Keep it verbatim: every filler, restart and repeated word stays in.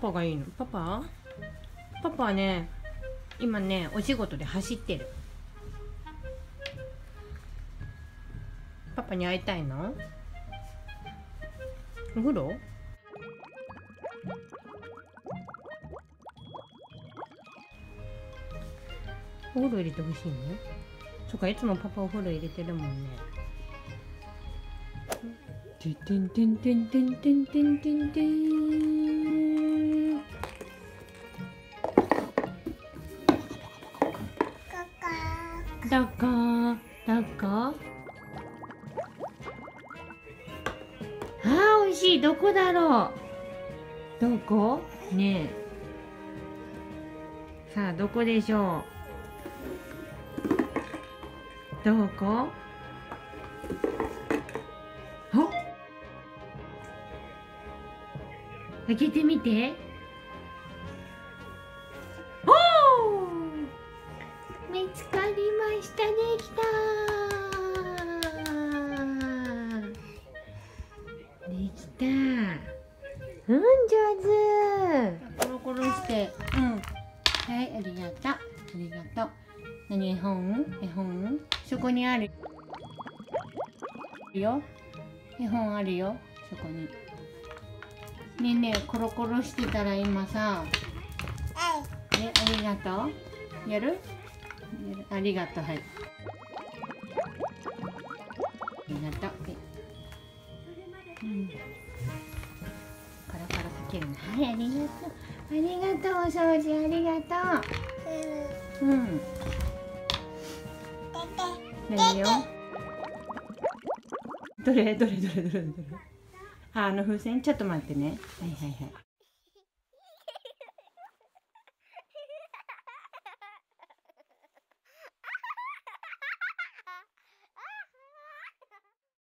パがいいの。パパパパはね、今ね、お仕事で走ってる。パパに会いたいの？お風呂？お風呂入れてほしいの？そっか、いつもパパお風呂入れてるもんね。てんてんてんてんてんてんてんてんてん。どこどこ？あー、おいしい。どこだろう？どこ？ねえ。さあ、どこでしょう？どこ？あ、開けてみて。おー、見つかりましたね。きたー。できた。うん、上手。コロコロして。うん。はい、ありがとう。ありがとう。何、絵本？絵本？そこにあるよ。絵本あるよ、そこに。ねえねえ、コロコロしてたら今さ。え、ありがとう。やる？やる？ありがとう、はい。ありがとう。うん。カラカラかけるの。はい、ありがとう。ありがとう、お掃除ありがとう。うん。何よ。どれどれどれどれどれ。あ、あの風船ちょっと待ってね。はいはいはい。